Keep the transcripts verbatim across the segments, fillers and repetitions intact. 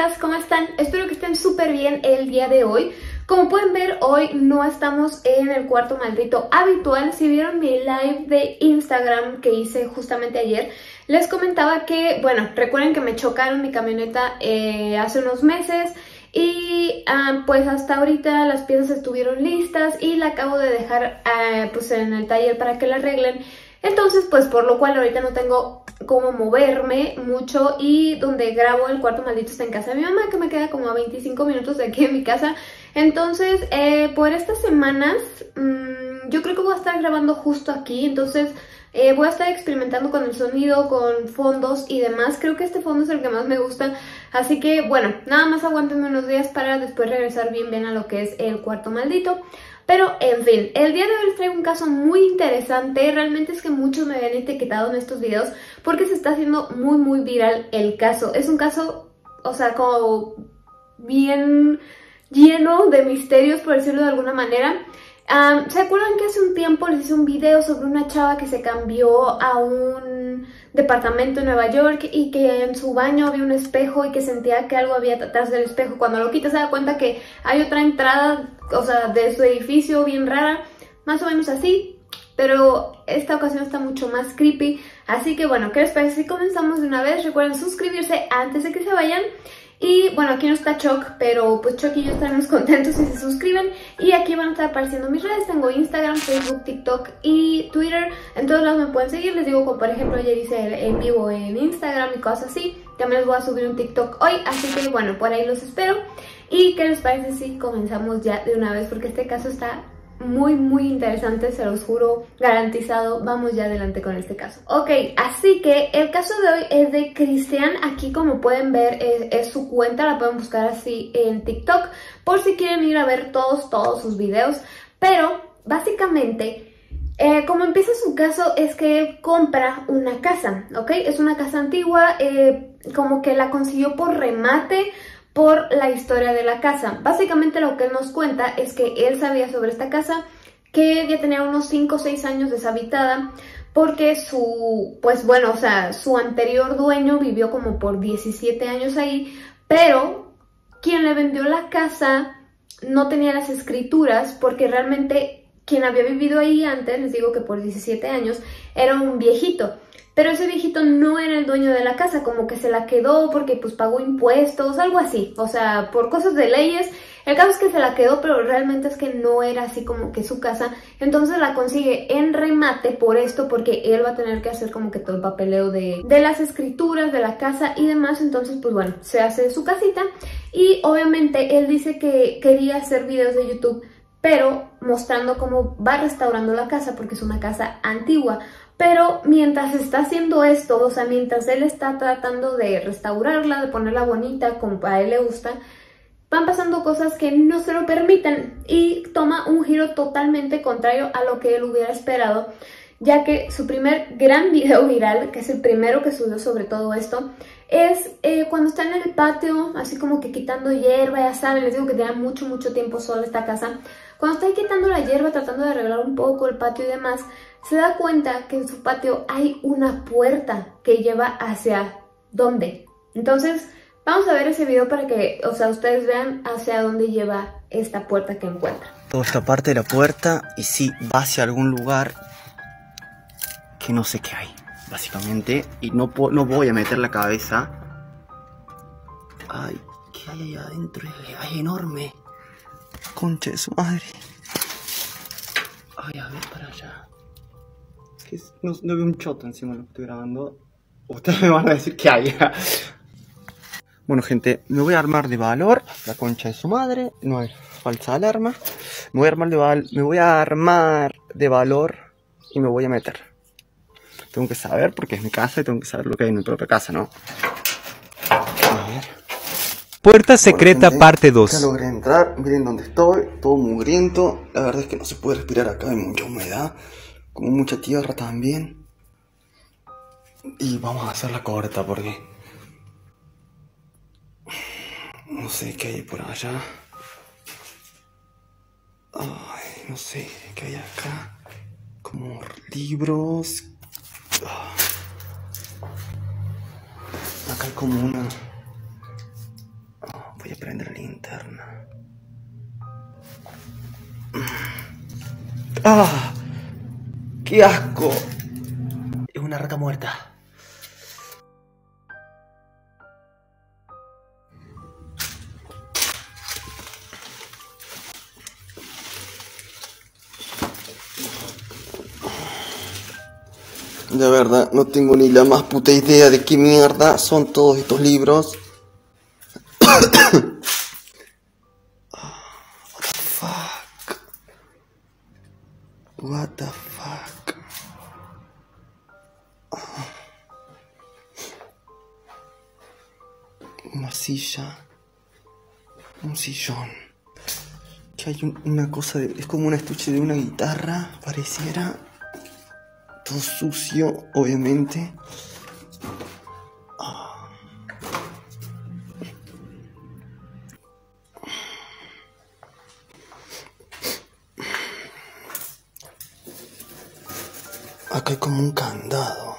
chicas, ¿cómo están? Espero que estén súper bien el día de hoy. Como pueden ver, hoy no estamos en el cuarto maldito habitual. Si vieron mi live de Instagram que hice justamente ayer, les comentaba que, bueno, recuerden que me chocaron mi camioneta eh, hace unos meses y uh, pues hasta ahorita las piezas estuvieron listas y la acabo de dejar uh, pues en el taller para que la arreglen. Entonces, pues por lo cual ahorita no tengo cómo moverme mucho y donde grabo el cuarto maldito está en casa de mi mamá, que me queda como a veinticinco minutos de aquí en mi casa. Entonces, eh, por estas semanas, mmm, yo creo que voy a estar grabando justo aquí, entonces eh, voy a estar experimentando con el sonido, con fondos y demás. Creo que este fondo es el que más me gusta, así que bueno, nada más aguántenme unos días para después regresar bien bien a lo que es el cuarto maldito. Pero, en fin, el día de hoy les traigo un caso muy interesante. Realmente es que muchos me habían etiquetado en estos videos porque se está haciendo muy, muy viral el caso. Es un caso, o sea, como bien lleno de misterios, por decirlo de alguna manera. Um, ¿Se acuerdan que hace un tiempo les hice un video sobre una chava que se cambió a un departamento en Nueva York y que en su baño había un espejo y que sentía que algo había detrás del espejo? Cuando lo quita se da cuenta que hay otra entrada, o sea, de su edificio bien rara, más o menos así, pero esta ocasión está mucho más creepy. Así que bueno, ¿qué les parece si comenzamos de una vez? Recuerden suscribirse antes de que se vayan. Y bueno, aquí no está Choc, pero pues Choc y yo estaremos contentos si se suscriben. Y aquí van a estar apareciendo mis redes. Tengo Instagram, Facebook, TikTok y Twitter. En todos lados me pueden seguir. Les digo, como por ejemplo ayer hice el en vivo en Instagram y cosas así. También les voy a subir un TikTok hoy, así que bueno, por ahí los espero. ¿Y qué les parece si comenzamos ya de una vez? Porque este caso está muy muy interesante, se los juro, garantizado. Vamos ya adelante con este caso. Ok, así que el caso de hoy es de Cristian. Aquí como pueden ver es, es su cuenta, la pueden buscar así en TikTok por si quieren ir a ver todos, todos sus videos. Pero básicamente eh, como empieza su caso es que compra una casa, ¿ok? Es una casa antigua, eh, como que la consiguió por remate por la historia de la casa. Básicamente lo que él nos cuenta es que él sabía sobre esta casa, que ya tenía unos cinco o seis años deshabitada, porque su, pues bueno, o sea, su anterior dueño vivió como por diecisiete años ahí, pero quien le vendió la casa no tenía las escrituras, porque realmente quien había vivido ahí antes, les digo que por diecisiete años, era un viejito. Pero ese viejito no era el dueño de la casa, como que se la quedó porque pues pagó impuestos, algo así. O sea, por cosas de leyes. El caso es que se la quedó, pero realmente es que no era así como que su casa. Entonces la consigue en remate por esto, porque él va a tener que hacer como que todo el papeleo de, de las escrituras, de la casa y demás. Entonces pues bueno, se hace su casita. Y obviamente él dice que quería hacer videos de YouTube, pero mostrando cómo va restaurando la casa, porque es una casa antigua. Pero mientras está haciendo esto, o sea, mientras él está tratando de restaurarla, de ponerla bonita, como a él le gusta, van pasando cosas que no se lo permiten y toma un giro totalmente contrario a lo que él hubiera esperado, ya que su primer gran video viral, que es el primero que subió sobre todo esto, es eh, cuando está en el patio, así como que quitando hierba. Ya saben, les digo que tenía mucho, mucho tiempo sola esta casa. Cuando está ahí quitando la hierba, tratando de arreglar un poco el patio y demás, se da cuenta que en su patio hay una puerta que lleva hacia ¿dónde? Entonces, vamos a ver ese video para que, o sea, ustedes vean hacia dónde lleva esta puerta que encuentra. Toda esta parte de la puerta, y sí, va hacia algún lugar que no sé qué hay, básicamente. Y no, no voy a meter la cabeza. Ay, ¿qué hay ahí adentro? Ay, enorme. Concha de su madre. Ay, a ver para allá. Es que no, no veo un choto encima de lo que estoy grabando. Ustedes me van a decir qué hay. Bueno, gente, me voy a armar de valor. La concha de su madre. No hay falsa alarma. Me voy a armar de val me voy a armar de valor y me voy a meter. Tengo que saber porque es mi casa y tengo que saber lo que hay en mi propia casa, ¿no? A ver. Puerta secreta, bueno, gente, parte dos. Ya logré entrar, miren dónde estoy, todo mugriento. La verdad es que no se puede respirar acá, hay mucha humedad, como mucha tierra también. Y vamos a hacer la corta porque no sé qué hay por allá. Ay, no sé qué hay acá. Como libros. Acá hay como una Voy a prender la linterna. ¡Ah! ¡Qué asco! Es una rata muerta. De verdad, no tengo ni la más puta idea de qué mierda son todos estos libros. What the fuck? What the fuck? Una silla. Un sillón. Que hay un, una cosa de... Es como una estuche de una guitarra, pareciera. Todo sucio, obviamente. Ah. Acá hay como un candado.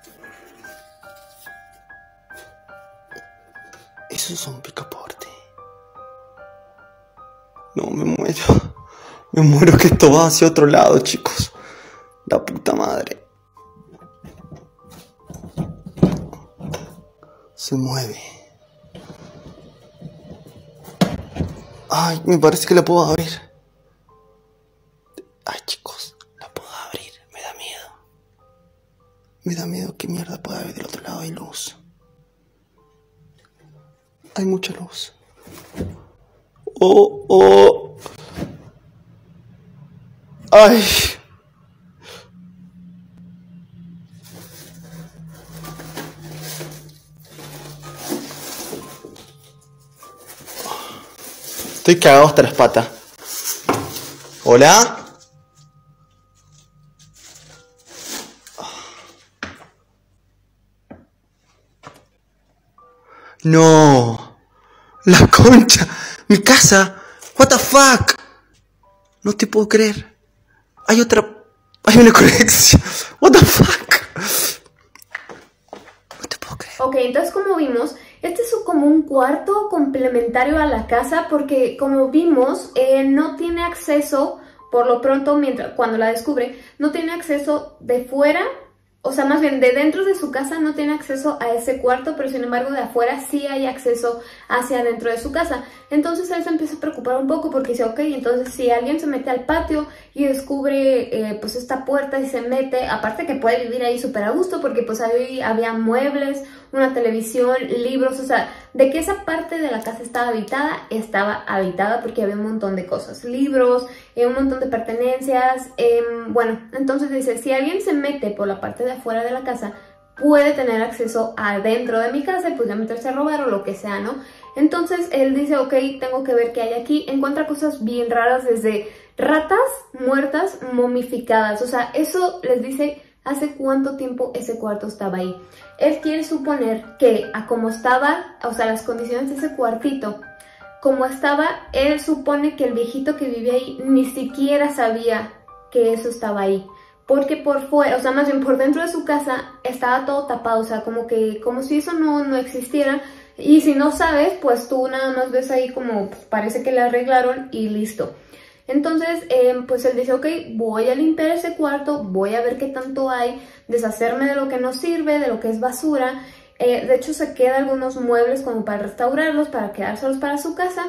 Eso es un picaporte. No, me muero. Me muero que esto va hacia otro lado, chicos. La puta madre. Se mueve. Ay, me parece que la puedo abrir. Ay, chicos, la puedo abrir. Me da miedo. Me da miedo. ¿Qué mierda puede haber del otro lado? Hay luz. Hay mucha luz. Oh, oh. Ay. Estoy cagado hasta las patas. ¿Hola? No. La concha. Mi casa. What the fuck. No te puedo creer. Hay otra... Hay una conexión. What the fuck. No te puedo creer. Ok, entonces como vimos... Este es como un cuarto complementario a la casa porque como vimos eh, no tiene acceso, por lo pronto mientras cuando la descubre, no tiene acceso de fuera, o sea más bien de dentro de su casa no tiene acceso a ese cuarto, pero sin embargo de afuera sí hay acceso hacia dentro de su casa. Entonces él se empieza a preocupar un poco porque dice, ok, entonces si alguien se mete al patio y descubre eh, pues esta puerta y se mete, aparte que puede vivir ahí súper a gusto porque pues ahí había muebles, una televisión, libros, o sea, de que esa parte de la casa estaba habitada, estaba habitada porque había un montón de cosas, libros, eh, un montón de pertenencias, eh, bueno, entonces dice, si alguien se mete por la parte de afuera de la casa, puede tener acceso adentro de mi casa y pues ya meterse a robar o lo que sea, ¿no? Entonces él dice, ok, tengo que ver qué hay aquí, encuentra cosas bien raras desde ratas muertas momificadas, o sea, eso les dice hace cuánto tiempo ese cuarto estaba ahí. Él quiere suponer que a como estaba, o sea, las condiciones de ese cuartito, como estaba, él supone que el viejito que vive ahí ni siquiera sabía que eso estaba ahí. Porque por fuera, o sea, más bien por dentro de su casa estaba todo tapado, o sea, como que, como si eso no, no existiera. Y si no sabes, pues tú nada más ves ahí como, pues, parece que le arreglaron y listo. Entonces, eh, pues él dice, ok, voy a limpiar ese cuarto, voy a ver qué tanto hay, deshacerme de lo que no sirve, de lo que es basura. Eh, de hecho, se quedan algunos muebles como para restaurarlos, para quedárselos para su casa.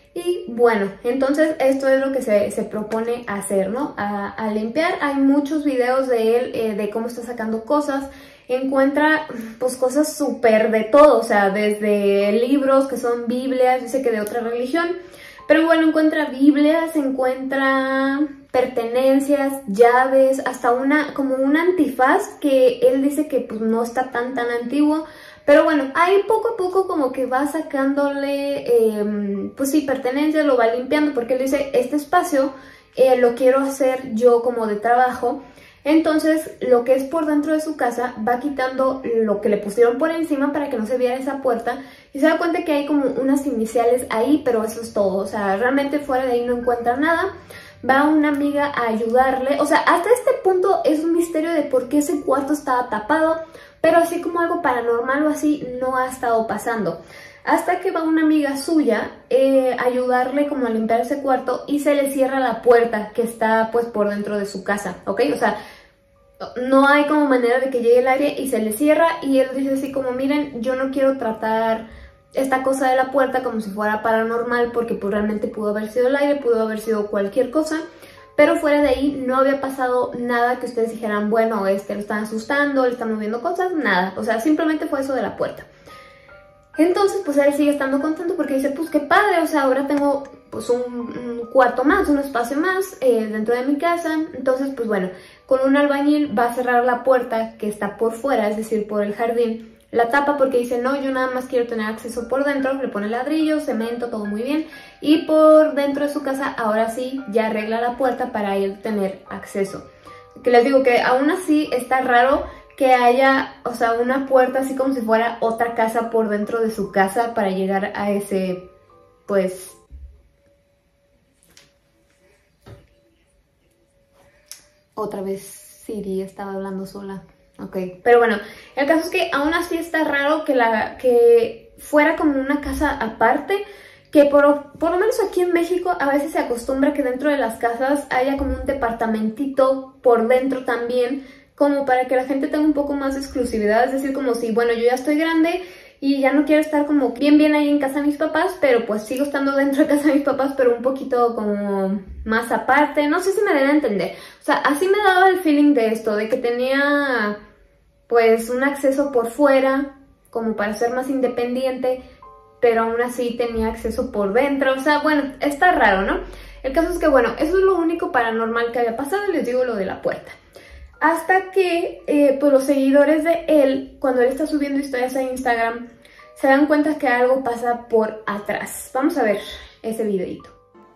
Y bueno, entonces esto es lo que se, se propone hacer, ¿no? A, a limpiar. Hay muchos videos de él, eh, de cómo está sacando cosas. Encuentra pues cosas súper de todo, o sea, desde libros que son Biblias, dice que de otra religión. Pero bueno, encuentra Biblias, encuentra pertenencias, llaves, hasta una como un antifaz que él dice que pues no está tan tan antiguo. Pero bueno, ahí poco a poco como que va sacándole, eh, pues sí, pertenencias, lo va limpiando porque él dice, este espacio eh, lo quiero hacer yo como de trabajo. Entonces, lo que es por dentro de su casa va quitando lo que le pusieron por encima para que no se viera esa puerta y se da cuenta que hay como unas iniciales ahí, pero eso es todo. O sea, realmente fuera de ahí no encuentra nada. Va una amiga a ayudarle. O sea, hasta este punto es un misterio de por qué ese cuarto estaba tapado, pero así como algo paranormal o así no ha estado pasando. hasta que va una amiga suya eh, a ayudarle como a limpiar ese cuarto y se le cierra la puerta que está pues por dentro de su casa, ¿ok? O sea, no hay como manera de que llegue el aire y se le cierra y él dice así como, miren, yo no quiero tratar esta cosa de la puerta como si fuera paranormal porque pues realmente pudo haber sido el aire, pudo haber sido cualquier cosa. Pero fuera de ahí no había pasado nada que ustedes dijeran, bueno, este lo están asustando, le están moviendo cosas, nada. O sea, simplemente fue eso de la puerta. Entonces, pues él sigue estando contento porque dice, pues qué padre, o sea, ahora tengo pues un, un cuarto más, un espacio más eh, dentro de mi casa. Entonces, pues bueno, con un albañil va a cerrar la puerta que está por fuera, es decir, por el jardín. La tapa porque dice, no, yo nada más quiero tener acceso por dentro, le pone ladrillos, cemento, todo muy bien. Y por dentro de su casa, ahora sí, ya arregla la puerta para él tener acceso. Que les digo que aún así está raro que haya, o sea, una puerta así como si fuera otra casa por dentro de su casa para llegar a ese, pues... Otra vez Siri estaba hablando sola. Ok, pero bueno, el caso es que aún así está raro que, la, que fuera como una casa aparte, que por, por lo menos aquí en México a veces se acostumbra que dentro de las casas haya como un departamentito por dentro también, como para que la gente tenga un poco más de exclusividad, es decir, como si, bueno, yo ya estoy grande y ya no quiero estar como bien bien ahí en casa de mis papás, pero pues sigo estando dentro de casa de mis papás, pero un poquito como más aparte, no sé si me deben a entender. O sea, así me daba el feeling de esto, de que tenía pues un acceso por fuera, como para ser más independiente, pero aún así tenía acceso por dentro. O sea, bueno, está raro, ¿no? El caso es que, bueno, eso es lo único paranormal que había pasado y les digo lo de la puerta. Hasta que, eh, pues los seguidores de él, cuando él está subiendo historias a Instagram, se dan cuenta que algo pasa por atrás. Vamos a ver ese videito.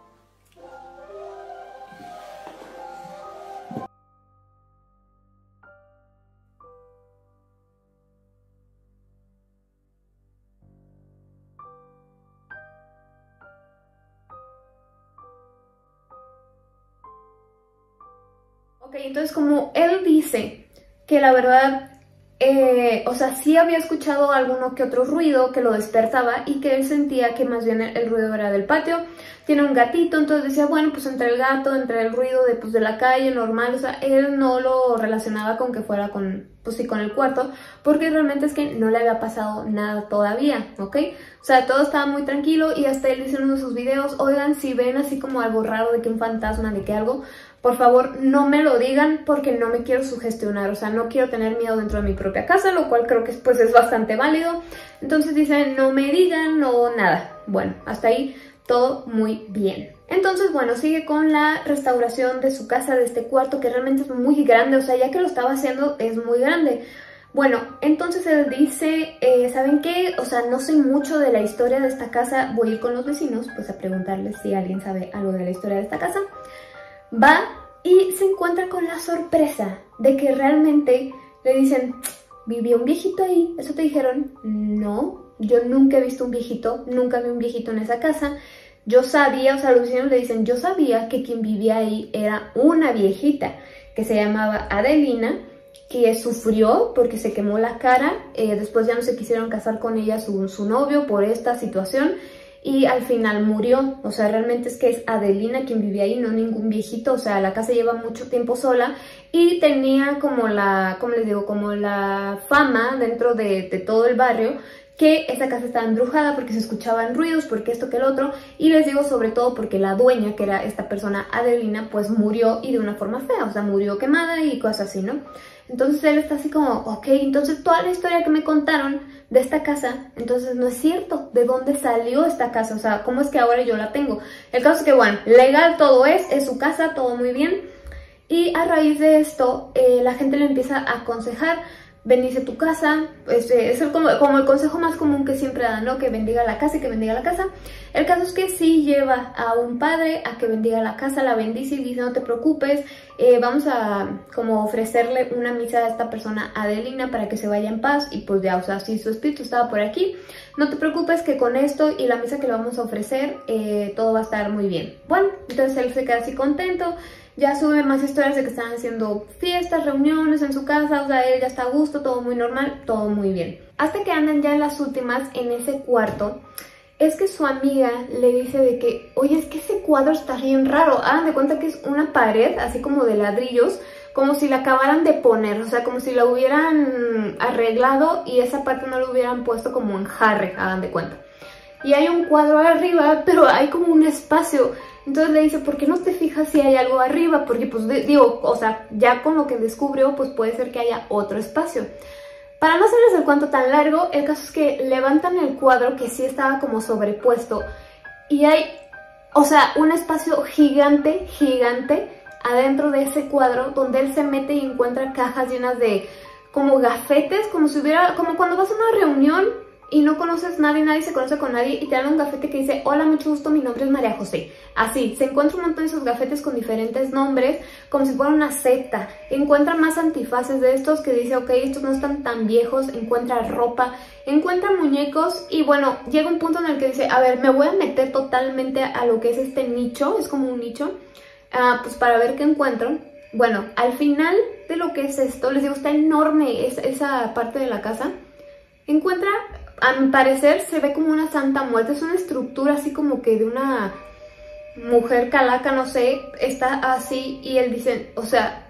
Ok, entonces como él dice que la verdad, eh, o sea, sí había escuchado alguno que otro ruido que lo despertaba y que él sentía que más bien el, el ruido era del patio. Tiene un gatito, entonces decía, bueno, pues entre el gato, entre el ruido de, pues, de la calle normal, o sea, él no lo relacionaba con que fuera con, pues sí, con el cuarto, porque realmente es que no le había pasado nada todavía, ¿ok? O sea, todo estaba muy tranquilo y hasta él dice en uno de sus videos, oigan, si ven así como algo raro de que un fantasma, de que algo, por favor no me lo digan porque no me quiero sugestionar, o sea, no quiero tener miedo dentro de mi propia casa, lo cual creo que pues es bastante válido. Entonces dice, no me digan, no nada. Bueno, hasta ahí todo muy bien. Entonces, bueno, sigue con la restauración de su casa, de este cuarto que realmente es muy grande, o sea, ya que lo estaba haciendo es muy grande. Bueno, entonces él dice, eh, ¿saben qué? O sea, no sé mucho de la historia de esta casa, voy a ir con los vecinos pues a preguntarles si alguien sabe algo de la historia de esta casa. Va y se encuentra con la sorpresa de que realmente le dicen, ¿vivía un viejito ahí? ¿Eso te dijeron? No, yo nunca he visto un viejito, nunca vi un viejito en esa casa. Yo sabía, o sea, los vecinos le dicen, yo sabía que quien vivía ahí era una viejita que se llamaba Adelina, que sufrió porque se quemó la cara, eh, después ya no se quisieron casar con ella su, su novio por esta situación. Y al final murió, o sea, realmente es que es Adelina quien vivía ahí, no ningún viejito, o sea, la casa lleva mucho tiempo sola y tenía como la, ¿cómo les digo? Como la fama dentro de, de todo el barrio que esa casa estaba embrujada porque se escuchaban ruidos, porque esto que el otro, y les digo sobre todo porque la dueña, que era esta persona Adelina, pues murió y de una forma fea, o sea, murió quemada y cosas así, ¿no? Entonces él está así como, ok, entonces toda la historia que me contaron de esta casa, entonces no es cierto, ¿de dónde salió esta casa? O sea, ¿cómo es que ahora yo la tengo? El caso es que, bueno, legal todo es, es su casa, todo muy bien, y a raíz de esto, eh, la gente le empieza a aconsejar, bendice tu casa, pues, eh, es el, como, como el consejo más común que siempre dan, ¿no? Que bendiga la casa y que bendiga la casa. El caso es que sí lleva a un padre a que bendiga la casa, la bendice y dice, no te preocupes, eh, vamos a como ofrecerle una misa a esta persona Adelina para que se vaya en paz y pues ya, o sea, si su espíritu estaba por aquí, no te preocupes que con esto y la misa que le vamos a ofrecer, eh, todo va a estar muy bien. Bueno, entonces él se queda así contento, ya sube más historias de que están haciendo fiestas, reuniones en su casa, o sea, él ya está a gusto, todo muy normal, todo muy bien. Hasta que andan ya en las últimas en ese cuarto, es que su amiga le dice de que, oye, es que ese cuadro está bien raro. Hagan de cuenta que es una pared así como de ladrillos, como si la acabaran de poner, o sea, como si la hubieran arreglado y esa parte no la hubieran puesto como en jarre, hagan de cuenta. Y hay un cuadro arriba, pero hay como un espacio. Entonces le dice, ¿por qué no te fijas si hay algo arriba? Porque pues digo, o sea, ya con lo que descubrió, pues puede ser que haya otro espacio. Para no hacerles el cuento tan largo, el caso es que levantan el cuadro que sí estaba como sobrepuesto y hay, o sea, un espacio gigante, gigante adentro de ese cuadro donde él se mete y encuentra cajas llenas de como gafetes, como si hubiera, como cuando vas a una reunión y no conoces a nadie, nadie se conoce con nadie y te dan un gafete que dice, hola, mucho gusto, mi nombre es María José. Así, se encuentra un montón de esos gafetes con diferentes nombres, como si fuera una secta. Encuentra más antifaces de estos que dice, ok, estos no están tan viejos, encuentra ropa, encuentra muñecos y bueno, llega un punto en el que dice, a ver, me voy a meter totalmente a lo que es este nicho, es como un nicho, uh, pues para ver qué encuentro. Bueno, al final de lo que es esto, les digo, está enorme esa, esa parte de la casa, encuentra... A mi parecer se ve como una santa muerte, es una estructura así como que de una mujer calaca, no sé, está así y él dice, o sea,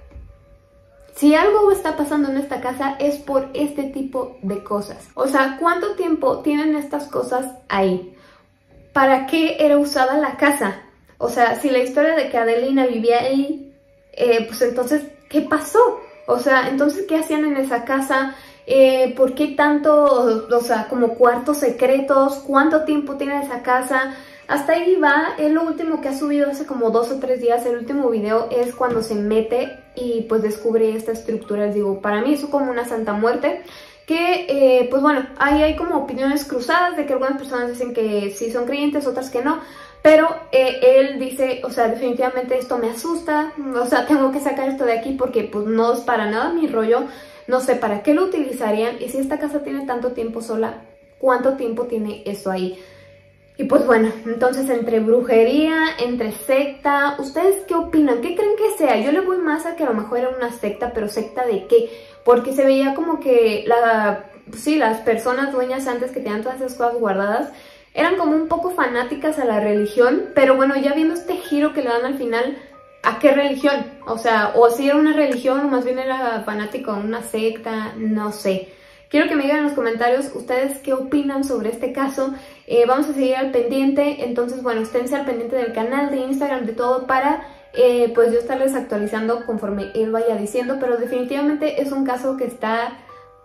si algo está pasando en esta casa es por este tipo de cosas. O sea, ¿cuánto tiempo tienen estas cosas ahí? ¿Para qué era usada la casa? O sea, si la historia de que Adelina vivía ahí, eh, pues entonces, ¿qué pasó? O sea, entonces, ¿qué hacían en esa casa? Eh, ¿Por qué tanto, o sea, como cuartos secretos? ¿Cuánto tiempo tiene esa casa? Hasta ahí va. Él lo último que ha subido hace como dos o tres días, el último video es cuando se mete y pues descubre esta estructura. Les digo, para mí es como una santa muerte. Que, eh, pues bueno, ahí hay como opiniones cruzadas de que algunas personas dicen que sí son creyentes, otras que no. Pero eh, él dice, o sea, definitivamente esto me asusta, o sea, tengo que sacar esto de aquí porque pues no es para nada mi rollo. No sé para qué lo utilizarían y si esta casa tiene tanto tiempo sola, ¿cuánto tiempo tiene eso ahí? Y pues bueno, entonces entre brujería, entre secta, ¿ustedes qué opinan? ¿Qué creen que sea? Yo le voy más a que a lo mejor era una secta, pero ¿secta de qué? Porque se veía como que la, sí, las personas dueñas antes que tenían todas esas cosas guardadas eran como un poco fanáticas a la religión, pero bueno, ya viendo este giro que le dan al final... ¿A qué religión? O sea, o si era una religión o más bien era fanático a una secta, no sé. Quiero que me digan en los comentarios ustedes qué opinan sobre este caso. Eh, vamos a seguir al pendiente, entonces bueno, esténse al pendiente del canal, de Instagram, de todo para eh, pues yo estarles actualizando conforme él vaya diciendo, pero definitivamente es un caso que está,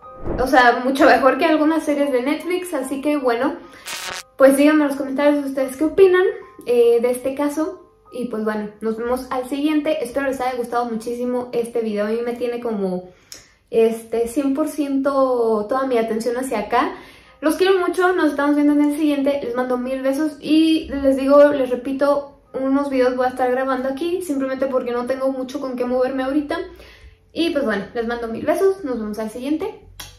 o sea, mucho mejor que algunas series de Netflix, así que bueno, pues díganme en los comentarios ustedes qué opinan eh, de este caso. Y pues bueno, nos vemos al siguiente. Espero les haya gustado muchísimo este video. A mí me tiene como este cien por ciento toda mi atención hacia acá. Los quiero mucho, nos estamos viendo en el siguiente. Les mando mil besos y les digo, les repito, unos videos voy a estar grabando aquí simplemente porque no tengo mucho con qué moverme ahorita. Y pues bueno, les mando mil besos, nos vemos al siguiente.